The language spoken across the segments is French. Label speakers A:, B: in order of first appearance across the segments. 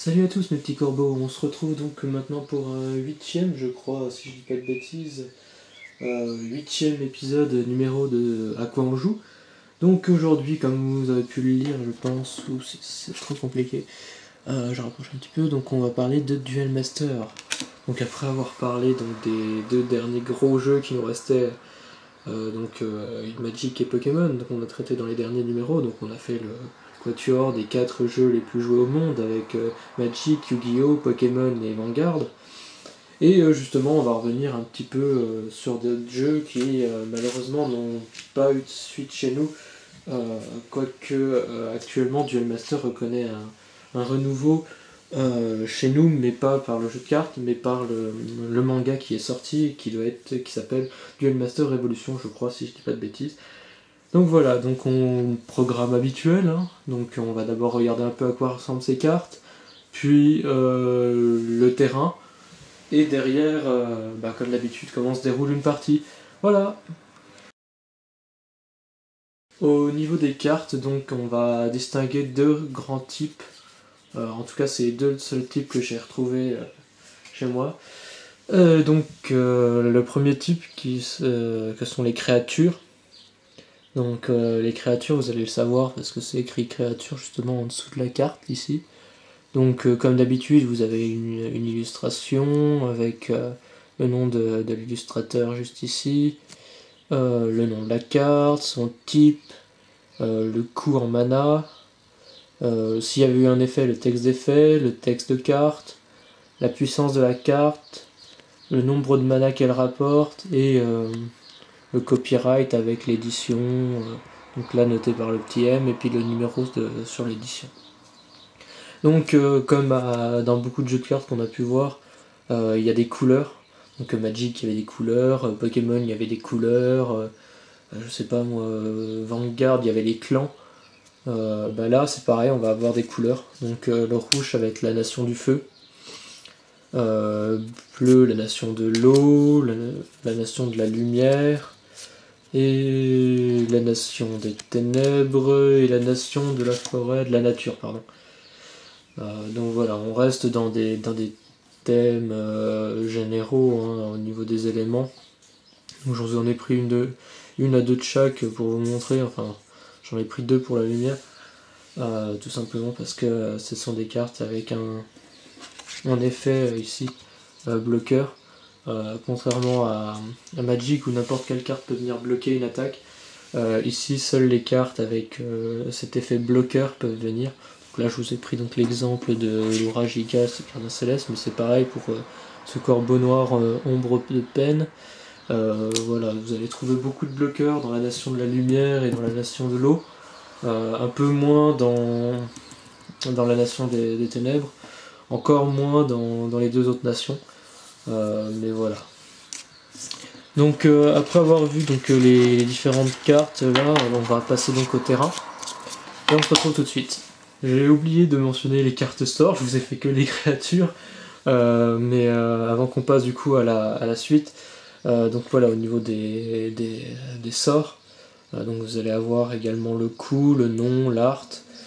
A: Salut à tous mes petits corbeaux, on se retrouve donc maintenant pour un huitième, je crois, si je dis pas de bêtises, huitième épisode numéro de À quoi on joue. Donc aujourd'hui, comme vous avez pu le lire, je pense, ou c'est trop compliqué, je rapproche un petit peu, donc on va parler de Duel Master. Donc après avoir parlé donc, des deux derniers gros jeux qui nous restaient, Magic et Pokémon, donc on a traité dans les derniers numéros, donc on a fait le quatuor des 4 jeux les plus joués au monde avec Magic, Yu-Gi-Oh, Pokémon et Vanguard. Et justement, on va revenir un petit peu sur d'autres jeux qui malheureusement n'ont pas eu de suite chez nous, quoique actuellement Duel Master reconnaît un renouveau chez nous, mais pas par le jeu de cartes, mais par le manga qui est sorti, qui s'appelle Duel Master Revolution, je crois, si je dis pas de bêtises. Donc voilà, donc on programme habituel, hein. Donc on va d'abord regarder un peu à quoi ressemblent ces cartes, puis le terrain, et derrière, comme d'habitude, comment se déroule une partie. Voilà. Au niveau des cartes, donc on va distinguer deux grands types. En tout cas, c'est les deux seuls types que j'ai retrouvés chez moi. Le premier type que sont les créatures. Donc les créatures, vous allez le savoir parce que c'est écrit créature justement en dessous de la carte ici. Donc comme d'habitude, vous avez une illustration avec le nom de l'illustrateur juste ici, le nom de la carte, son type, le coût en mana, s'il y avait eu un effet, le texte d'effet, le texte de carte, la puissance de la carte, le nombre de mana qu'elle rapporte et le copyright avec l'édition, donc là noté par le petit M, et puis le numéro sur l'édition. Donc comme dans beaucoup de jeux de cartes qu'on a pu voir, il y a des couleurs. Donc Magic il y avait des couleurs, Pokémon il y avait des couleurs, je sais pas moi, Vanguard il y avait les clans. Là c'est pareil, on va avoir des couleurs. Donc le rouge ça va être la nation du feu, bleu la nation de l'eau, la nation de la lumière, et la nation des ténèbres, et la nation de la forêt, de la nature, pardon. Donc voilà, on reste dans des thèmes généraux, hein, au niveau des éléments. Donc je vous en ai pris une à deux de chaque pour vous montrer, enfin j'en ai pris deux pour la lumière, tout simplement parce que ce sont des cartes avec un effet ici bloqueur. Contrairement à Magic où n'importe quelle carte peut venir bloquer une attaque, ici seules les cartes avec cet effet bloqueur peuvent venir. Donc là je vous ai pris donc l'exemple de l'orage Igas et Cardin Céleste, mais c'est pareil pour ce corbeau noir ombre de peine. Voilà, vous allez trouver beaucoup de bloqueurs dans la nation de la lumière et dans la nation de l'eau, un peu moins dans la nation des ténèbres, encore moins dans les deux autres nations. Mais voilà. Donc après avoir vu les différentes cartes, là on va passer donc au terrain. Et on se retrouve tout de suite. J'ai oublié de mentionner les cartes sorts, je vous ai fait que les créatures. Mais avant qu'on passe du coup à la suite, donc voilà, au niveau des sorts, donc vous allez avoir également le coup, le nom, l'art,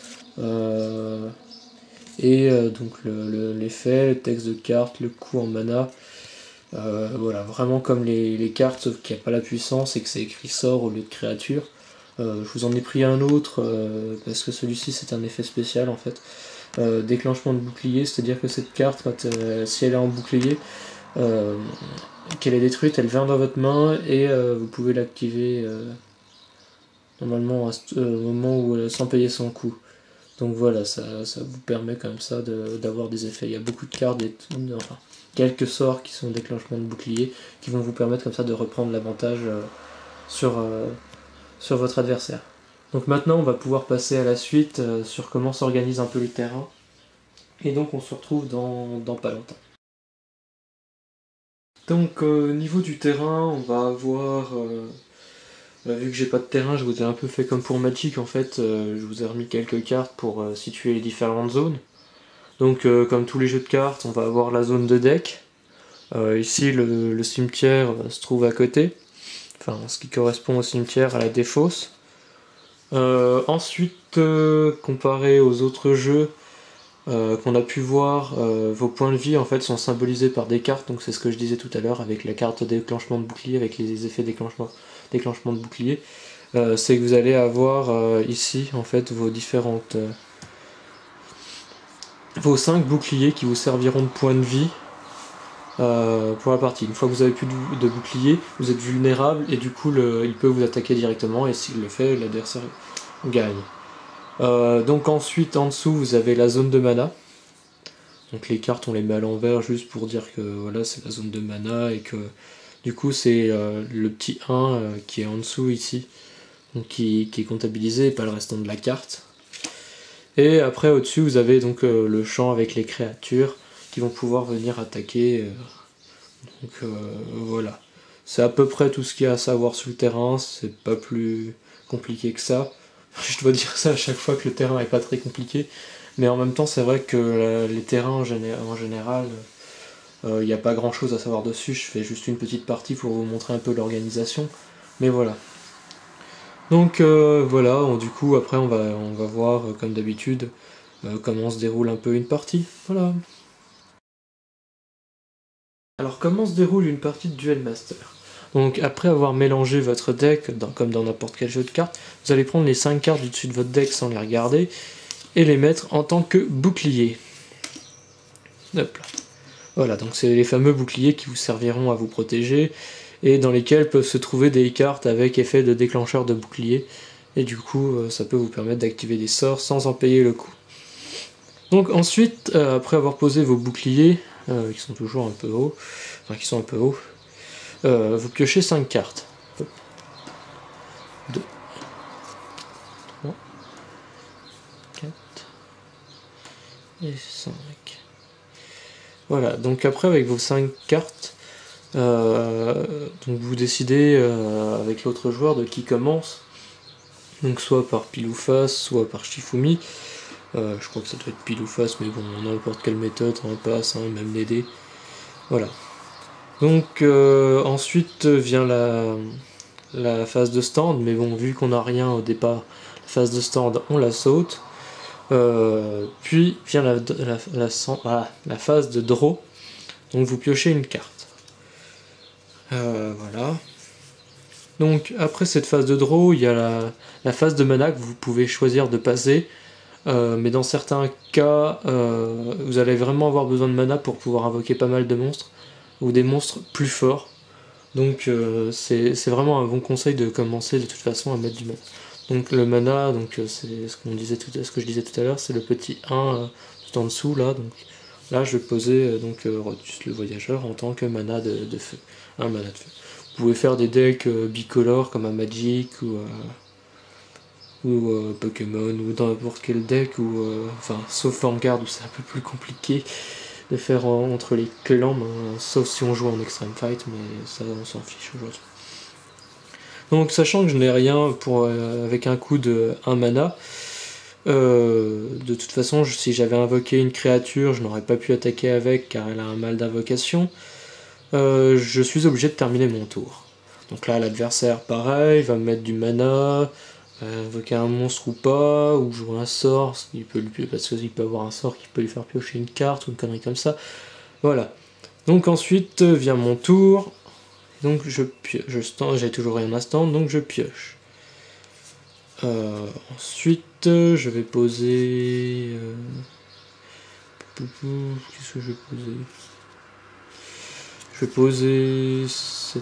A: donc l'effet, le texte de carte, le coup en mana. Voilà, vraiment comme les cartes, sauf qu'il n'y a pas la puissance et que c'est écrit sort au lieu de créature. Je vous en ai pris un autre parce que celui-ci c'est un effet spécial en fait. Déclenchement de bouclier, c'est-à-dire que cette carte, si elle est en bouclier, qu'elle est détruite, elle vient dans votre main et vous pouvez l'activer normalement au moment où sans payer son coût. Donc voilà, ça vous permet comme ça d'avoir des effets. Il y a beaucoup de cartes, enfin, quelques sorts qui sont déclenchement de bouclier, qui vont vous permettre comme ça de reprendre l'avantage sur votre adversaire. Donc maintenant on va pouvoir passer à la suite sur comment s'organise un peu le terrain. Et donc on se retrouve dans pas longtemps. Donc au niveau du terrain, on va avoir... vu que j'ai pas de terrain, je vous ai un peu fait comme pour Magic en fait, je vous ai remis quelques cartes pour situer les différentes zones. Donc comme tous les jeux de cartes, on va avoir la zone de deck. Ici le cimetière se trouve à côté, enfin ce qui correspond au cimetière à la défausse. Ensuite, comparé aux autres jeux, qu'on a pu voir, vos points de vie en fait sont symbolisés par des cartes, donc c'est ce que je disais tout à l'heure avec la carte déclenchement de bouclier, avec les effets déclenchement de bouclier. C'est que vous allez avoir ici en fait vos différentes vos 5 boucliers qui vous serviront de points de vie pour la partie. Une fois que vous avez plus de bouclier, vous êtes vulnérable et du coup il peut vous attaquer directement, et s'il le fait, l'adversaire gagne. Donc ensuite en dessous vous avez la zone de mana. Donc les cartes on les met à l'envers juste pour dire que voilà, c'est la zone de mana, et que du coup c'est le petit 1 qui est en dessous ici, donc qui est comptabilisé et pas le restant de la carte. Et après au-dessus vous avez donc le champ avec les créatures qui vont pouvoir venir attaquer. Donc voilà. C'est à peu près tout ce qu'il y a à savoir sur le terrain, c'est pas plus compliqué que ça. Je dois dire ça à chaque fois que le terrain est pas très compliqué. Mais en même temps c'est vrai que les terrains en général, il n'y a pas grand chose à savoir dessus. Je fais juste une petite partie pour vous montrer un peu l'organisation. Mais voilà. Donc voilà, du coup après on va voir comme d'habitude comment se déroule un peu une partie. Voilà. Alors comment se déroule une partie de Duel Master? Donc après avoir mélangé votre deck, comme dans n'importe quel jeu de cartes, vous allez prendre les 5 cartes du dessus de votre deck sans les regarder, et les mettre en tant que bouclier. Hop là. Voilà, donc c'est les fameux boucliers qui vous serviront à vous protéger, et dans lesquels peuvent se trouver des cartes avec effet de déclencheur de bouclier, et du coup ça peut vous permettre d'activer des sorts sans en payer le coût. Donc ensuite, après avoir posé vos boucliers, qui sont toujours un peu hauts, enfin qui sont un peu hauts, vous piochez 5 cartes. 2, 3, 4 et 5. Voilà, donc après avec vos 5 cartes, donc vous décidez avec l'autre joueur de qui commence. Donc soit par pile ou face, soit par Shifumi. Je crois que ça doit être pile ou face, mais bon, n'importe quelle méthode, on passe, hein, même les dés. Voilà. Donc ensuite vient la phase de stand, mais bon, vu qu'on n'a rien au départ, la phase de stand, on la saute. Puis vient la phase de draw, donc vous piochez une carte. Voilà. Donc après cette phase de draw, il y a la phase de mana que vous pouvez choisir de passer. Mais dans certains cas, vous allez vraiment avoir besoin de mana pour pouvoir invoquer pas mal de monstres, ou des monstres plus forts. Donc c'est vraiment un bon conseil de commencer de toute façon à mettre du mana. Donc le mana, c'est ce que je disais tout à l'heure, c'est le petit 1 tout en dessous là. Donc là je vais poser Rotus le voyageur en tant que mana de feu. Un mana de feu. Vous pouvez faire des decks bicolores comme un Magic ou Pokémon, ou dans n'importe quel deck, enfin sauf Vanguard où c'est un peu plus compliqué de faire entre les clans, sauf si on joue en Extreme Fight, mais ça on s'en fiche aujourd'hui. Donc sachant que je n'ai rien avec un coup de 1 mana, de toute façon si j'avais invoqué une créature je n'aurais pas pu attaquer avec car elle a un mal d'invocation, je suis obligé de terminer mon tour. Donc là l'adversaire pareil va me mettre du mana, invoquer un monstre ou pas, ou jouer un sort, parce qu'il peut avoir un sort qui peut lui faire piocher une carte ou une connerie comme ça. Voilà. Donc ensuite vient mon tour. Donc j'ai toujours rien à stand, donc je pioche. Ensuite je vais poser. Qu'est-ce que je vais poser? Je vais poser cette.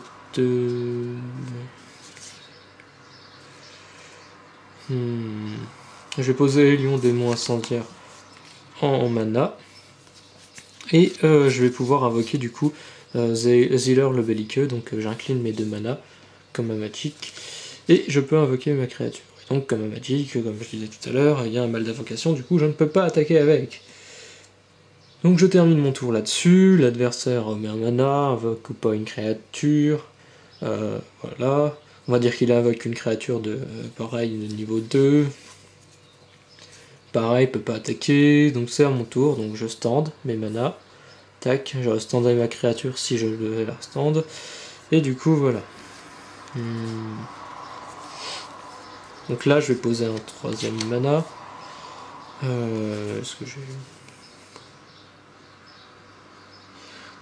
A: Je vais poser Lion Démon Incendiaire en mana. Et je vais pouvoir invoquer du coup Zealer le Belliqueux, donc j'incline mes 2 mana comme un Magic. Et je peux invoquer ma créature. Et donc comme un Magic, comme je disais tout à l'heure, il y a un mal d'invocation, du coup je ne peux pas attaquer avec. Donc je termine mon tour là-dessus, l'adversaire met un mana, invoque ou pas une créature. Voilà. On va dire qu'il invoque une créature de pareil de niveau 2. Pareil, peut pas attaquer, donc c'est à mon tour, donc je stand mes mana. Tac, je standais ma créature si je devais la stand. Et du coup voilà. Donc là je vais poser un 3ème mana. Est-ce que j'ai.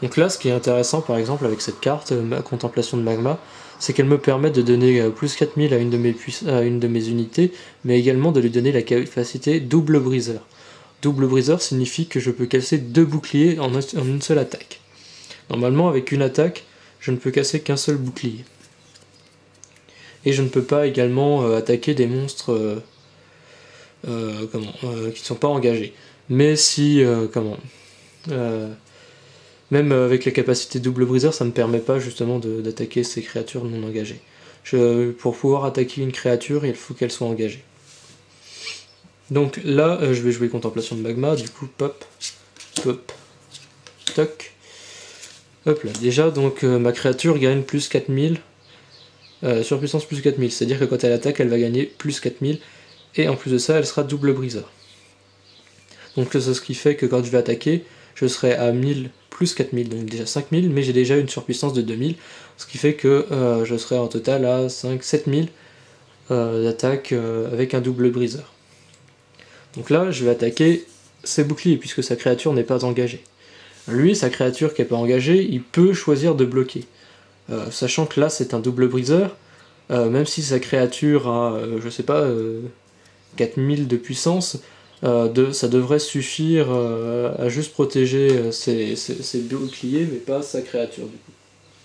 A: Donc là, ce qui est intéressant par exemple avec cette carte, Contemplation de Magma, c'est qu'elle me permet de donner plus 4000 à une de mes unités, mais également de lui donner la capacité double briseur. Double briseur signifie que je peux casser 2 boucliers en une seule attaque. Normalement, avec une attaque, je ne peux casser qu'un seul bouclier. Et je ne peux pas également attaquer des monstres qui ne sont pas engagés. Mais si, même avec la capacité double briseur, ça ne me permet pas justement d'attaquer ces créatures non engagées. Pour pouvoir attaquer une créature, il faut qu'elle soit engagée. Donc là, je vais jouer Contemplation de Magma, du coup, pop, pop, toc. Hop là, déjà, donc ma créature gagne plus 4000, surpuissance plus 4000, c'est-à-dire que quand elle attaque, elle va gagner plus 4000, et en plus de ça, elle sera double briseur. Donc c'est ce qui fait que quand je vais attaquer, je serai à 1000 plus 4000, donc déjà 5000, mais j'ai déjà une surpuissance de 2000, ce qui fait que je serai en total à 7000 d'attaque avec un double briseur. Donc là, je vais attaquer ses boucliers, puisque sa créature n'est pas engagée. Lui, sa créature qui n'est pas engagée, il peut choisir de bloquer. Sachant que là, c'est un double briseur, même si sa créature a, je sais pas, 4000 de puissance, ça devrait suffire à juste protéger ses boucliers, mais pas sa créature, du coup.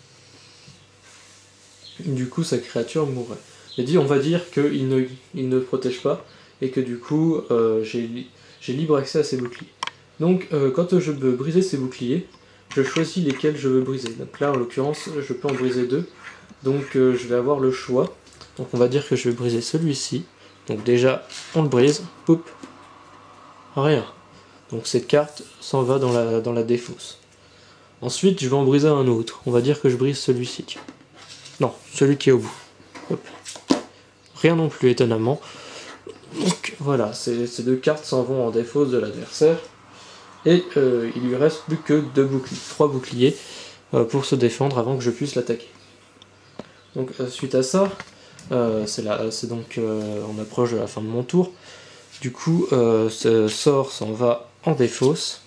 A: Du coup, sa créature mourrait. Mais on va dire qu'il ne protège pas, et que du coup, j'ai libre accès à ses boucliers. Donc, quand je veux briser ses boucliers, je choisis lesquels je veux briser. Donc là, en l'occurrence, je peux en briser 2. Donc, je vais avoir le choix. Donc, on va dire que je vais briser celui-ci. Donc déjà, on le brise. Poup. Rien. Donc cette carte s'en va dans la défausse. Ensuite, je vais en briser un autre. On va dire que je brise celui-ci. Non, celui qui est au bout. Hop. Rien non plus, étonnamment. Donc voilà, ces 2 cartes s'en vont en défausse de l'adversaire. Et il lui reste plus que 3 boucliers pour se défendre avant que je puisse l'attaquer. Donc suite à ça, c'est donc on approche de la fin de mon tour. Du coup, ce sort s'en va en défausse.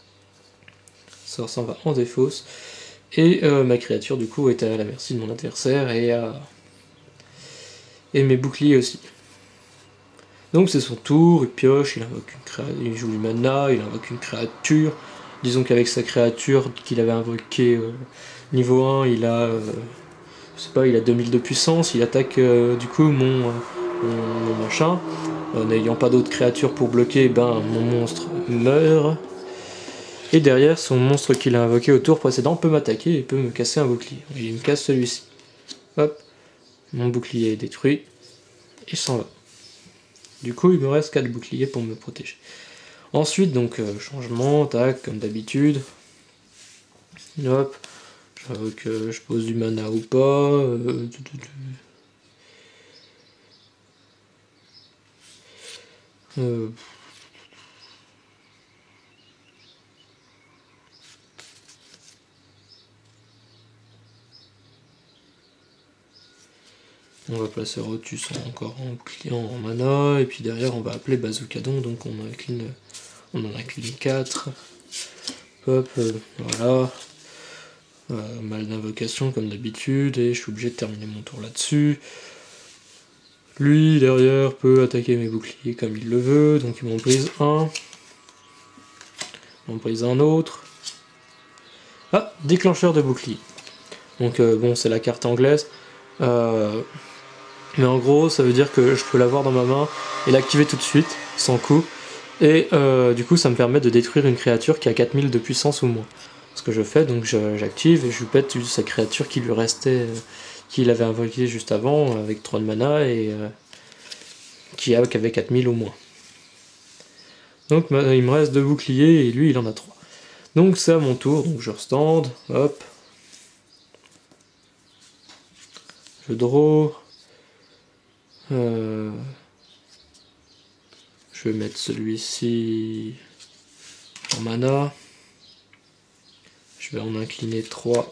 A: Et ma créature du coup est à la merci de mon adversaire et mes boucliers aussi. Donc c'est son tour, il pioche, il joue du mana, il invoque une créature. Disons qu'avec sa créature qu'il avait invoquée niveau 1, il a je sais pas, il a 2000 de puissance, il attaque du coup mon machin. N'ayant pas d'autres créatures pour bloquer, ben mon monstre meurt. Et derrière, son monstre qu'il a invoqué au tour précédent peut m'attaquer et peut me casser un bouclier. Et il me casse celui-ci. Hop, mon bouclier est détruit. Il s'en va. Du coup, il me reste 4 boucliers pour me protéger. Ensuite, donc, changement, tac, comme d'habitude. Hop, je pose du mana ou pas. On va placer Rotus encore en bouclier en mana, et puis derrière on va appeler Bazookadon, donc on en incline 4. Hop, voilà. Mal d'invocation comme d'habitude, et je suis obligé de terminer mon tour là-dessus. Lui, derrière, peut attaquer mes boucliers comme il le veut, donc il m'en brise un. Il m'en brise un autre. Ah, déclencheur de bouclier. Donc bon, c'est la carte anglaise. Mais en gros, ça veut dire que je peux l'avoir dans ma main et l'activer tout de suite, sans coup. Et du coup, ça me permet de détruire une créature qui a 4000 de puissance ou moins. Ce que je fais, donc j'active et je lui pète sa créature qui lui restait, qu'il avait invoquée juste avant, avec 3 de mana, et qui avait 4000 ou moins. Donc il me reste 2 boucliers, et lui, il en a 3. Donc c'est à mon tour, donc je restand, hop. Je draw. Je vais mettre celui-ci en mana. Je vais en incliner 3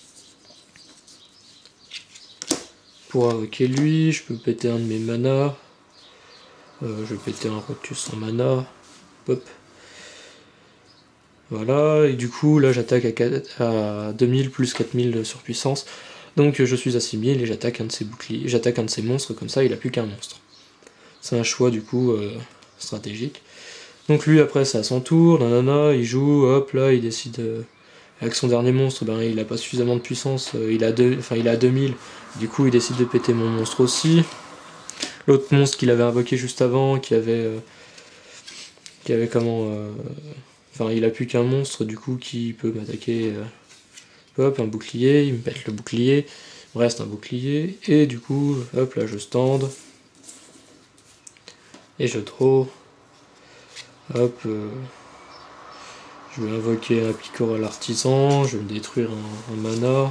A: pour invoquer lui. Je peux péter un de mes manas. Je vais péter un Rotus en mana. Hop. Voilà, et du coup là j'attaque à 2000 plus 4000 de surpuissance. Donc je suis à 6000 et j'attaque un de ses boucliers, j'attaque un de ses monstres, comme ça il a plus qu'un monstre. C'est un choix du coup stratégique. Donc lui après c'est à son tour, nanana, il joue, hop là il décide avec son dernier monstre, ben il a pas suffisamment de puissance, il a 2000, du coup il décide de péter mon monstre aussi. L'autre monstre qu'il avait invoqué juste avant, qui avait comment enfin il a plus qu'un monstre du coup qui peut m'attaquer, hop un bouclier, il me pète le bouclier, il me reste un bouclier, et du coup hop là je stand, et je draw, hop je vais invoquer un Picor à l'artisan, je vais me détruire un mana,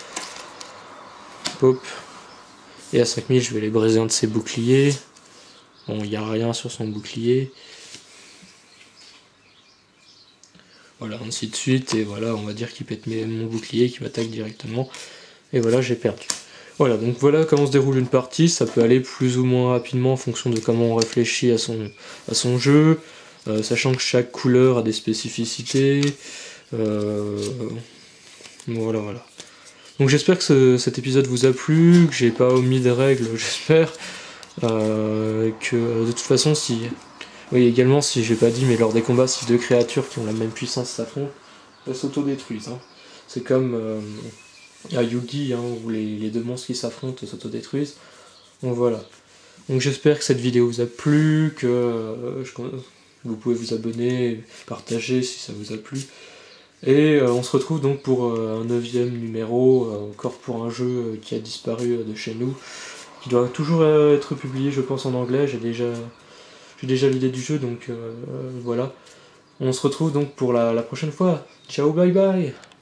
A: hop, et à 5000 je vais aller briser un de ses boucliers, bon il n'y a rien sur son bouclier, voilà ainsi de suite, et voilà on va dire qu'il pète mon bouclier, qu'il m'attaque directement, et voilà j'ai perdu. Voilà, donc voilà comment se déroule une partie, ça peut aller plus ou moins rapidement en fonction de comment on réfléchit à son jeu, sachant que chaque couleur a des spécificités, voilà. Donc j'espère que cet épisode vous a plu, que j'ai pas omis des règles, j'espère, que de toute façon si... Oui également si j'ai pas dit, mais lors des combats, si deux créatures qui ont la même puissance s'affrontent, elles s'autodétruisent. Hein. C'est comme à Yugi, hein, où les deux monstres qui s'affrontent s'autodétruisent. Donc voilà. Donc j'espère que cette vidéo vous a plu, que vous pouvez vous abonner, partager si ça vous a plu. Et on se retrouve donc pour un 9e numéro, encore pour un jeu qui a disparu de chez nous, qui doit toujours être publié je pense en anglais, j'ai déjà l'idée du jeu, donc voilà. On se retrouve donc pour la prochaine fois. Ciao, bye bye.